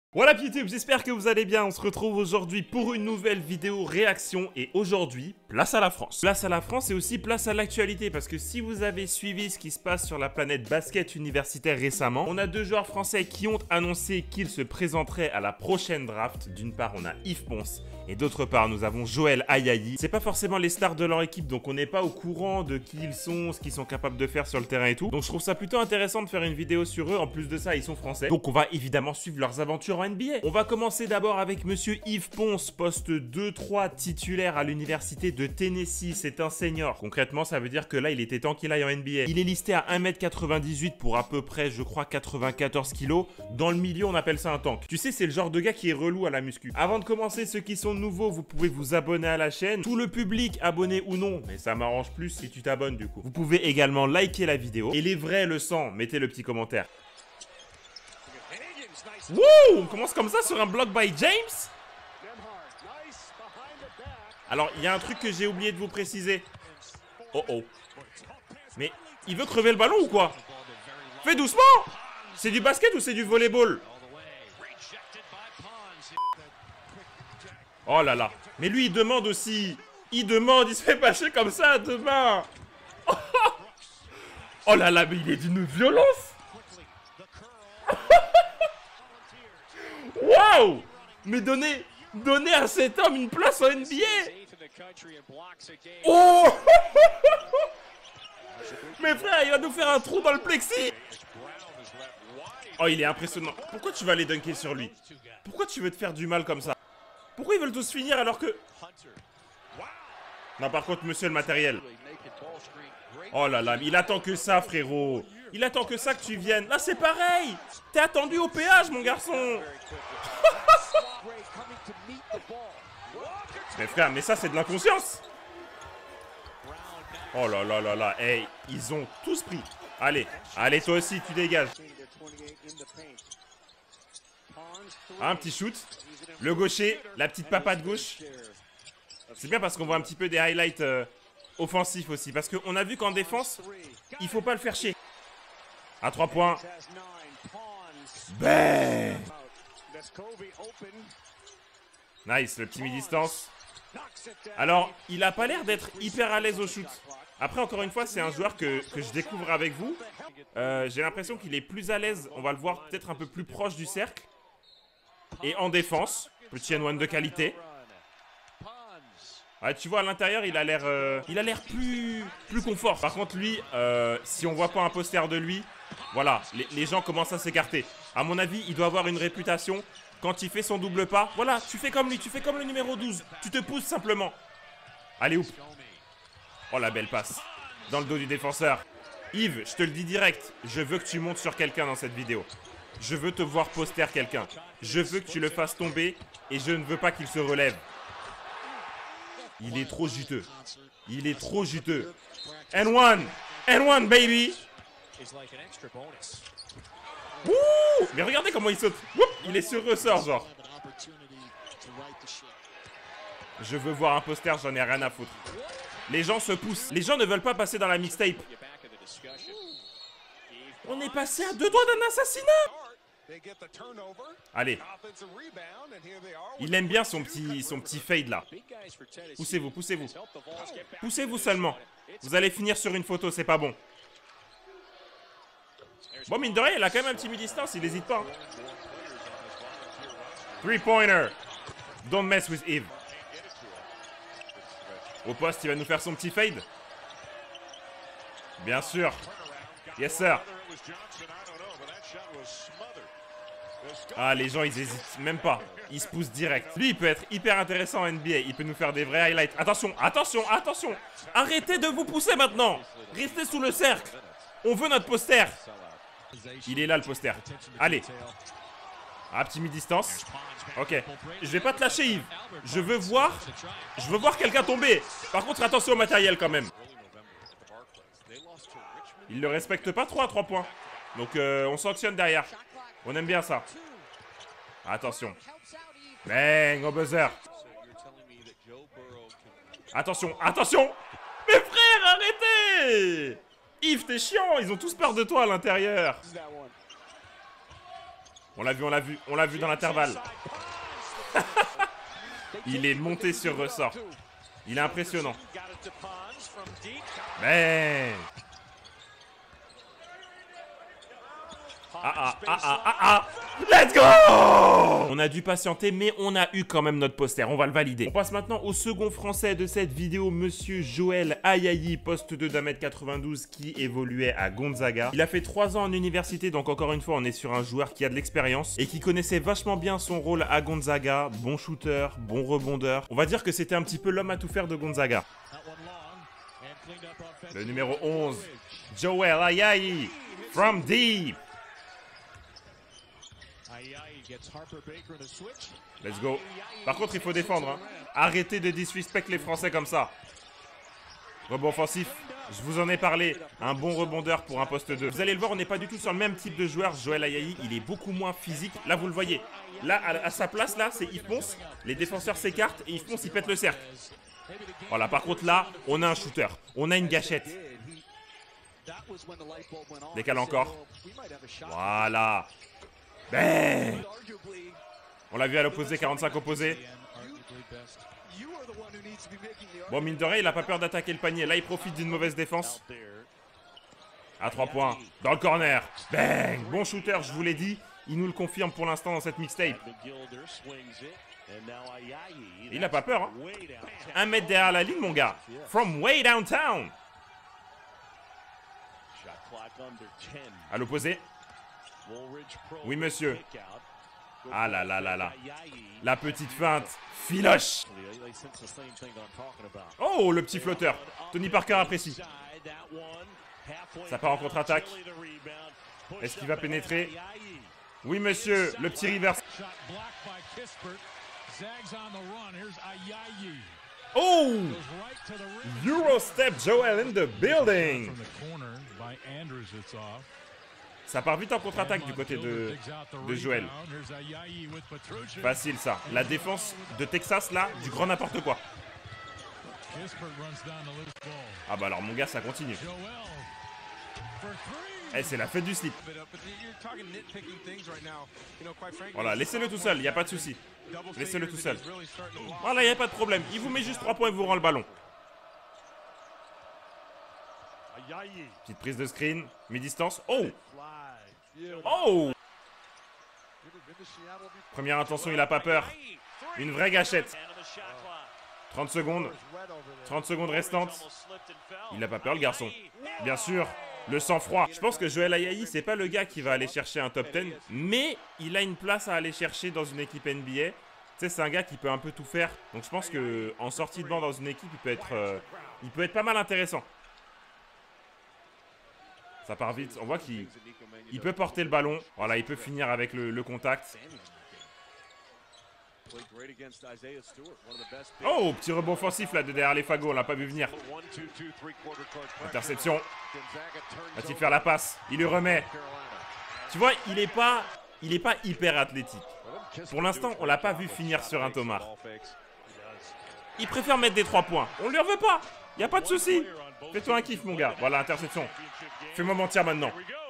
Voilà YouTube, j'espère que vous allez bien. On se retrouve aujourd'hui pour une nouvelle vidéo réaction. Et aujourd'hui, place à la France. Place à la France et aussi place à l'actualité. Parce que si vous avez suivi ce qui se passe sur la planète basket universitaire récemment, on a deux joueurs français qui ont annoncé qu'ils se présenteraient à la prochaine draft. D'une part, on a Yves Pons. Et d'autre part, nous avons Joël Ayayi. C'est pas forcément les stars de leur équipe, donc on n'est pas au courant de qui ils sont, ce qu'ils sont capables de faire sur le terrain et tout. Donc je trouve ça plutôt intéressant de faire une vidéo sur eux. En plus de ça, ils sont français. Donc on va évidemment suivre leurs aventures en NBA. On va commencer d'abord avec monsieur Yves Pons, poste 2-3 titulaire à l'université de Tennessee. C'est un senior. Concrètement, ça veut dire que là, il était temps qu'il aille en NBA. Il est listé à 1m98 pour à peu près, je crois, 94 kg. Dans le milieu, on appelle ça un tank. Tu sais, c'est le genre de gars qui est relou à la muscu. Avant de commencer, ceux qui sont nouveau, vous pouvez vous abonner à la chaîne. Tout le public, abonné ou non, mais ça m'arrange plus si tu t'abonnes du coup. Vous pouvez également liker la vidéo. Et les vrais le sang, mettez le petit commentaire. Wouh! On commence comme ça sur un block by James. Alors, il y a un truc que j'ai oublié de vous préciser. Oh oh. Mais il veut crever le ballon ou quoi? Fais doucement! C'est du basket ou c'est du volleyball? Oh là là. Mais lui, il demande aussi. Il demande, il se fait pâcher comme ça demain. Oh là là, mais il est d'une violence. Waouh. Mais donnez à cet homme une place en NBA. Oh. Mais frère, il va nous faire un trou dans le plexi. Oh, il est impressionnant. Pourquoi tu vas aller dunker sur lui? Pourquoi tu veux te faire du mal comme ça? Pourquoi ils veulent tous finir alors que... Non, par contre, monsieur le matériel. Oh là là, il attend que ça, frérot. Il attend que ça que tu viennes. Là, c'est pareil. T'es attendu au péage, mon garçon. Mais frère, mais ça, c'est de l'inconscience. Oh là là là là. Hey, ils ont tous pris. Allez, allez, toi aussi, tu dégages. Un petit shoot. Le gaucher, la petite papa de gauche. C'est bien parce qu'on voit un petit peu des highlights offensifs aussi. Parce qu'on a vu qu'en défense, il faut pas le faire chier. À 3 points. Bang! Nice, le petit mi-distance. Alors, il a pas l'air d'être hyper à l'aise au shoot. Après, encore une fois, c'est un joueur que je découvre avec vous. J'ai l'impression qu'il est plus à l'aise. On va le voir peut-être un peu plus proche du cercle. Et en défense, petit N1 de qualité. Ah, tu vois, à l'intérieur, il a l'air plus confort. Par contre, lui, si on voit pas un poster de lui, voilà, les gens commencent à s'écarter. À mon avis, il doit avoir une réputation. Quand il fait son double pas, voilà, tu fais comme lui, tu fais comme le numéro 12. Tu te pousses simplement. Allez, oup. Oh, la belle passe. Dans le dos du défenseur. Yves, je te le dis direct, je veux que tu montes sur quelqu'un dans cette vidéo. Je veux te voir poster quelqu'un. Je veux que tu le fasses tomber et je ne veux pas qu'il se relève. Il est trop juteux. Il est trop juteux. N1. N1, baby. Ouh. Mais regardez comment il saute. Oup. Il est sur ressort, genre. Je veux voir un poster, j'en ai rien à foutre. Les gens se poussent. Les gens ne veulent pas passer dans la mixtape. On est passé à 2 doigts d'un assassinat. Allez. Il aime bien son petit fade là. Poussez-vous, poussez-vous. Poussez-vous seulement. Vous allez finir sur une photo, c'est pas bon. Bon, mine de rien, il a quand même un petit mi-distance, il n'hésite pas. 3-pointer. Don't mess with Yves. Au poste, il va nous faire son petit fade. Bien sûr. Yes, sir. Ah, les gens, ils hésitent même pas. Ils se poussent direct. Lui, il peut être hyper intéressant en NBA. Il peut nous faire des vrais highlights. Attention, attention, attention. Arrêtez de vous pousser maintenant. Restez sous le cercle. On veut notre poster. Il est là, le poster. Allez. Ah, petit mi-distance. Ok. Je vais pas te lâcher, Yves. Je veux voir quelqu'un tomber. Par contre, attention au matériel quand même. Il le respecte pas trop à 3 points. Donc, on sanctionne derrière. On aime bien ça. Attention. Bang, au buzzer. Attention, attention. Mes frères, arrêtez. Yves, t'es chiant. Ils ont tous peur de toi à l'intérieur. On l'a vu, on l'a vu dans l'intervalle. Il est monté sur ressort. Il est impressionnant. Mais... Let's go! On a dû patienter, mais on a eu quand même notre poster. On va le valider. On passe maintenant au second français de cette vidéo, monsieur Joël Ayayi, poste 2 d'1m92 qui évoluait à Gonzaga. Il a fait 3 ans en université, donc encore une fois, on est sur un joueur qui a de l'expérience et qui connaissait vachement bien son rôle à Gonzaga. Bon shooter, bon rebondeur. On va dire que c'était un petit peu l'homme à tout faire de Gonzaga. Le numéro 11, Joël Ayayi, from deep. Let's go. Par contre, il faut défendre. Hein. Arrêtez de disrespect les Français comme ça. Rebond offensif. Je vous en ai parlé. Un bon rebondeur pour un poste 2. Vous allez le voir, on n'est pas du tout sur le même type de joueur. Joël Ayayi, il est beaucoup moins physique. Là, vous le voyez. Là, à sa place, là, c'est il fonce. Les défenseurs s'écartent et il fonce, il pète le cercle. Voilà, par contre, là, on a un shooter. On a une gâchette. Décale encore. Voilà. Bang! On l'a vu à l'opposé, 45 opposé. Bon, mine de rien, il a pas peur d'attaquer le panier. Là, il profite d'une mauvaise défense. À 3 points. Dans le corner. Bang! Bon shooter, je vous l'ai dit. Il nous le confirme pour l'instant dans cette mixtape. Il n'a pas peur, hein. 1 mètre derrière la ligne, mon gars. From way downtown. À l'opposé. Oui, monsieur. Ah là là là là. La petite feinte. Filoche. Oh, le petit flotteur. Tony Parker apprécie. Ça part en contre-attaque. Est-ce qu'il va pénétrer? Oui, monsieur. Le petit reverse. Oh! Eurostep Joel in the building. Ça part vite en contre-attaque du côté de Joël. Facile ça. La défense de Texas là, du grand n'importe quoi. Ah bah alors mon gars, ça continue. Eh, c'est la fête du slip. Voilà, laissez-le tout seul, il n'y a pas de souci. Laissez-le tout seul. Voilà, il n'y a pas de problème. Il vous met juste 3 points et vous rend le ballon. Petite prise de screen, mi-distance. Oh! Oh! Première intention, il a pas peur. Une vraie gâchette. 30 secondes. 30 secondes restantes. Il n'a pas peur, le garçon. Bien sûr, le sang-froid. Je pense que Joël Ayayi, c'est pas le gars qui va aller chercher un top 10, mais il a une place à aller chercher dans une équipe NBA. Tu sais, c'est un gars qui peut un peu tout faire. Donc je pense qu'en sortie de banc dans une équipe, il peut être pas mal intéressant. Ça part vite. On voit qu'il peut porter le ballon. Voilà, il peut finir avec le contact. Oh, petit rebond offensif là de derrière les fagots. On l'a pas vu venir. Interception. Va-t-il faire la passe? Il lui remet. Tu vois, il est pas hyper athlétique. Pour l'instant, on l'a pas vu finir sur un tomard. Il préfère mettre des 3 points. On lui en veut pas. Y a pas de souci. Fais-toi un kiff, mon gars. Voilà, interception. Fais-moi mentir maintenant.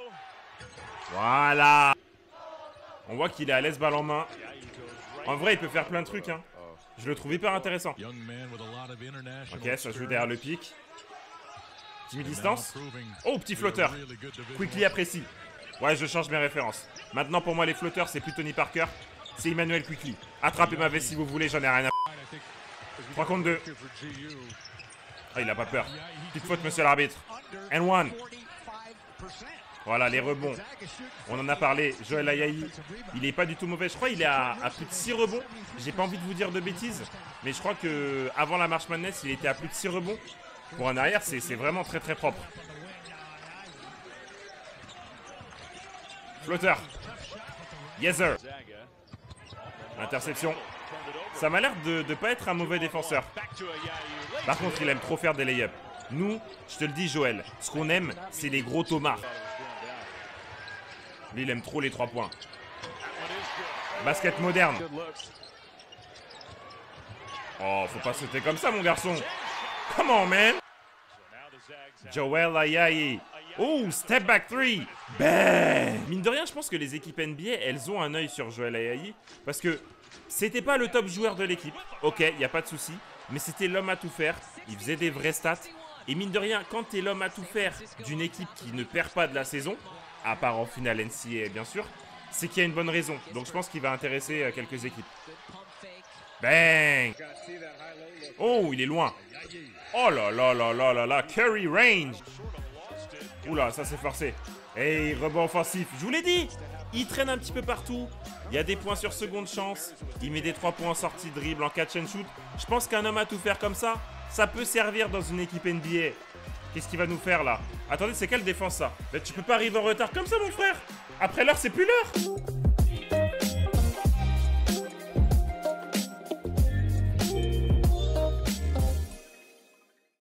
Voilà. On voit qu'il est à l'aise, balle en main. En vrai, il peut faire plein de trucs. Hein. Je le trouve hyper intéressant. Ok, ça joue derrière le pic. Demi-distance. Oh, petit flotteur. Quickly apprécie. Ouais, je change mes références. Maintenant, pour moi, les flotteurs, c'est plus Tony Parker. C'est Emmanuel Quickly. Attrapez ma veste si vous voulez, j'en ai rien à... 3 contre 2. Ah, il a pas peur. Petite faute, monsieur l'arbitre. And one. Voilà, les rebonds. On en a parlé. Joël Ayayi, il est pas du tout mauvais. Je crois qu'il est à plus de 6 rebonds. J'ai pas envie de vous dire de bêtises. Mais je crois que avant la March Madness, il était à plus de 6 rebonds. Pour un arrière, c'est vraiment très très propre. Flotteur. Yes, sir. Interception. Ça m'a l'air de pas être un mauvais défenseur. Par contre, il aime trop faire des lay-ups. Nous, je te le dis, Joël, ce qu'on aime, c'est les gros tomards. Lui, il aime trop les 3 points. Basket moderne. Oh, faut pas sauter comme ça, mon garçon. Come on, man. Joël Ayayi. Oh, step back 3. Bang. Mine de rien, je pense que les équipes NBA, elles ont un œil sur Joel Ayayi. Parce que c'était pas le top joueur de l'équipe. Ok, y a pas de souci. Mais c'était l'homme à tout faire. Il faisait des vrais stats. Et mine de rien, quand t'es l'homme à tout faire d'une équipe qui ne perd pas de la saison, à part en finale NCAA bien sûr, c'est qu'il y a une bonne raison. Donc je pense qu'il va intéresser quelques équipes. Bang. Oh, il est loin. Oh là là là là là là, Curry range. Oula, ça c'est forcé. Hey, rebond offensif, je vous l'ai dit. Il traîne un petit peu partout. Il y a des points sur seconde chance. Il met des 3 points en sortie de dribble, en catch and shoot. Je pense qu'un homme à tout faire comme ça peut servir dans une équipe NBA. Qu'est-ce qu'il va nous faire là? Attendez, c'est quelle défense ça? Tu peux pas arriver en retard comme ça mon frère. Après l'heure, c'est plus l'heure.